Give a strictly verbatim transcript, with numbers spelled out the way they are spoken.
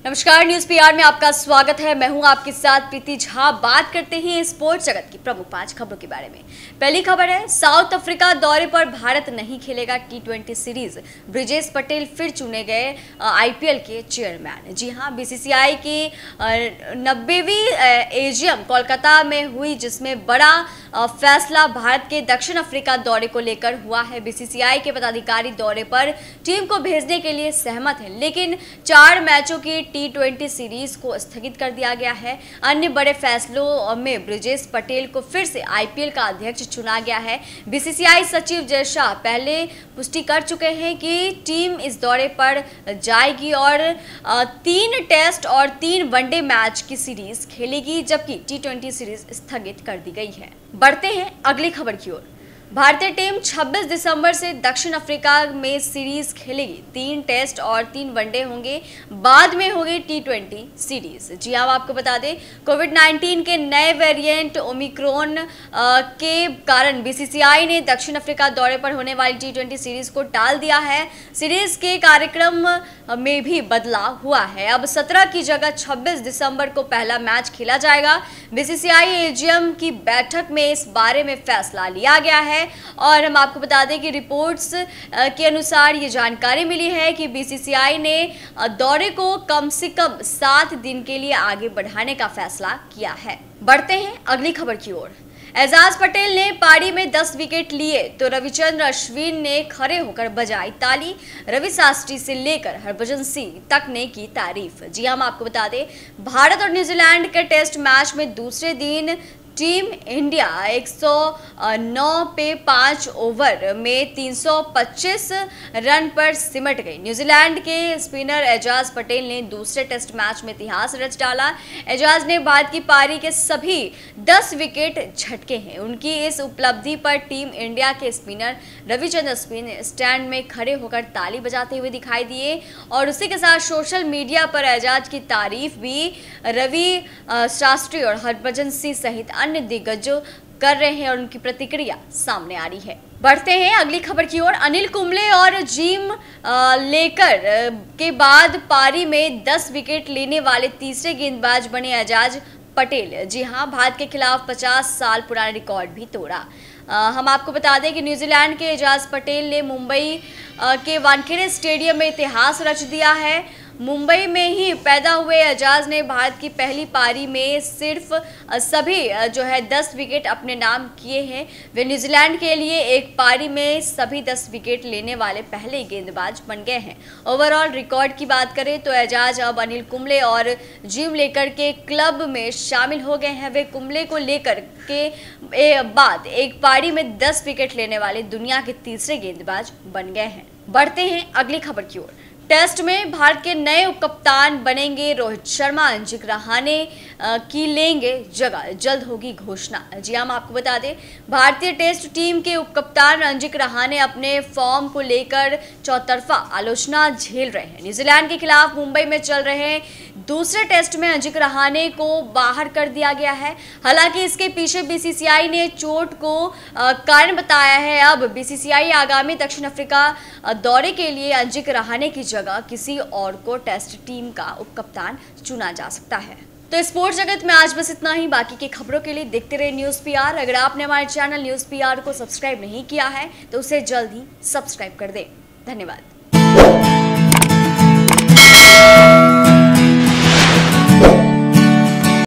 नमस्कार, news PR में आपका स्वागत है। मैं हूं आपके साथ प्रीति झा। बात करते हैं स्पोर्ट्स जगत की प्रमुख पांच खबरों के बारे में। पहली खबर है, साउथ अफ्रीका दौरे पर भारत नहीं खेलेगा T twenty series. Brijesh Patel फिर चुने गए आईपीएल के चेयरमैन। जी हां, बीसीसीआई की नब्बेवीं एजीएम कोलकाता में हुई, जिसमें बड़ा फैसला भारत के दक्षिण अफ्रीका दौरे को लेकर हुआ है। बीसीसीआई के पदाधिकारी दौरे पर टीम को भेजने के लिए सहमत हैं, लेकिन चार मैचों की टी ट्वेंटी सीरीज को स्थगित कर दिया गया है। अन्य बड़े फैसलों में ब्रिजेश पटेल को फिर से आईपीएल का अध्यक्ष चुना गया है। बीसीसीआई सचिव जय शाह पहले पुष्टि कर चुके हैं कि टीम इस दौरे पर जाएगी और तीन टेस्ट और तीन वनडे मैच की सीरीज खेलेगी, जबकि टी ट्वेंटी सीरीज स्थगित कर दी गई है। बढ़ते हैं अगली खबर की ओर। भारतीय टीम छब्बीस दिसंबर से दक्षिण अफ्रीका में सीरीज खेलेगी। तीन टेस्ट और तीन वनडे होंगे, बाद में होगी टी ट्वेंटी सीरीज। जी हाँ, आपको बता दें, कोविड नाइन्टीन के नए वेरिएंट ओमिक्रॉन के कारण बीसीसीआई ने दक्षिण अफ्रीका दौरे पर होने वाली टी ट्वेंटी सीरीज को टाल दिया है। सीरीज के कार्यक्रम में भी बदलाव हुआ है। अब सत्रह की जगह छब्बीस दिसंबर को पहला मैच खेला जाएगा। बीसीसीआई एजीएम की बैठक में इस बारे में फैसला लिया गया है और हम आपको बता दें कि रिपोर्ट्स के अनुसार ये जानकारी मिली है कि बीसीसीआई ने दौरे को कम से कम सात दिन के लिए आगे बढ़ाने का फैसला किया है। बढ़ते हैं अगली खबर की ओर। एजाज पटेल ने पारी में दस विकेट लिए तो रविचंद्र अश्विन ने खड़े होकर बजाई ताली। रवि शास्त्री से लेकर हरभजन सिंह तक ने की तारीफ। जी हम आपको बता दें, भारत और न्यूजीलैंड के टेस्ट मैच में दूसरे दिन टीम इंडिया एक सौ नौ पे पाँच ओवर में तीन सौ पच्चीस रन पर सिमट गई। न्यूजीलैंड के स्पिनर एजाज पटेल ने दूसरे टेस्ट मैच में इतिहास रच डाला। एजाज ने भारत की पारी के सभी दस विकेट झटके हैं। उनकी इस उपलब्धि पर टीम इंडिया के स्पिनर रविचंद्र अश्विन स्टैंड में खड़े होकर ताली बजाते हुए दिखाई दिए और उसी के साथ सोशल मीडिया पर एजाज की तारीफ भी रवि शास्त्री और हरभजन सिंह सहित अन्य दिग्गजों कर रहे हैं और उनकी प्रतिक्रिया सामने आ रही है। बढ़ते हैं अगली खबर की ओर। अनिल कुंबले और जिम लेकर के बाद पारी में दस विकेट लेने वाले तीसरे गेंदबाज बने एजाज पटेल। जी हां, भारत के खिलाफ पचास साल पुराना रिकॉर्ड भी तोड़ा। आ, हम आपको बता दें कि न्यूजीलैंड के एजाज पटेल ने मुंबई के वानखेड़े स्टेडियम में इतिहास रच दिया है। मुंबई में ही पैदा हुए एजाज ने भारत की पहली पारी में सिर्फ सभी जो है दस विकेट अपने नाम किए हैं। वे न्यूजीलैंड के लिए एक पारी में सभी दस विकेट लेने वाले पहले गेंदबाज बन गए हैं। ओवरऑल रिकॉर्ड की बात करें तो एजाज अब अनिल कुंबले और जिम लेकर के क्लब में शामिल हो गए हैं। वे कुंबले को लेकर के बाद एक पारी में दस विकेट लेने वाले दुनिया के तीसरे गेंदबाज बन गए हैं। बढ़ते हैं अगली खबर की ओर। टेस्ट में भारत के नए उपकप्तान बनेंगे रोहित शर्मा। अजिंक रहाणे की लेंगे जगह, जल्द होगी घोषणा। जी हम आपको बता दें, भारतीय टेस्ट टीम के उपकप्तान अजिंक रहाणे अपने फॉर्म को लेकर चौतरफा आलोचना झेल रहे हैं। न्यूजीलैंड के खिलाफ मुंबई में चल रहे दूसरे टेस्ट में अजिंक रहाणे को बाहर कर दिया गया है। हालांकि इसके पीछे बीसीसीआई ने चोट को कारण बताया है। अब बीसीसीआई आगामी दक्षिण अफ्रीका दौरे के लिए अजिंक रहाणे की जगह किसी और को टेस्ट टीम का उपकप्तान चुना जा सकता है। तो स्पोर्ट्स जगत में आज बस इतना ही। बाकी की खबरों के लिए देखते रहे न्यूज पीआर। अगर आपने हमारे चैनल न्यूज पीआर को सब्सक्राइब नहीं किया है तो उसे जल्द ही सब्सक्राइब कर दें। धन्यवाद।